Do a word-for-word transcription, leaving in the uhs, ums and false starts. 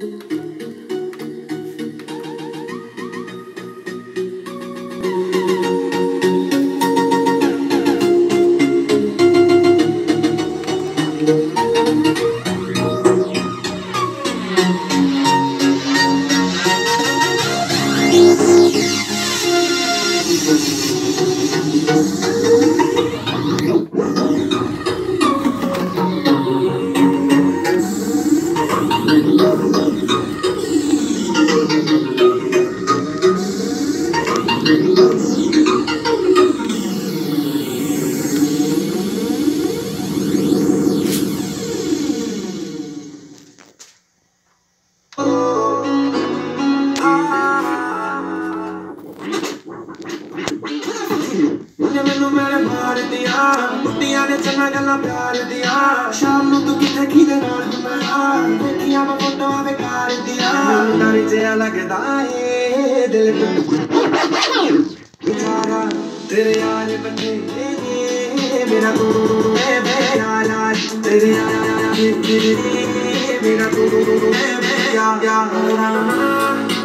मैनू मैंने मार दिया कुत्तियां ने चंगा गल्लां प्यार दिया शाम नू तू किथे किदे नाल घुमना देखियां मैं फोटोआं बेकार दिया मैनू डर जिहा लगदा ए दिल बेचारा तेरे यार बने मेरा तू मेरा तेरे यार मेरा तू क्या क्या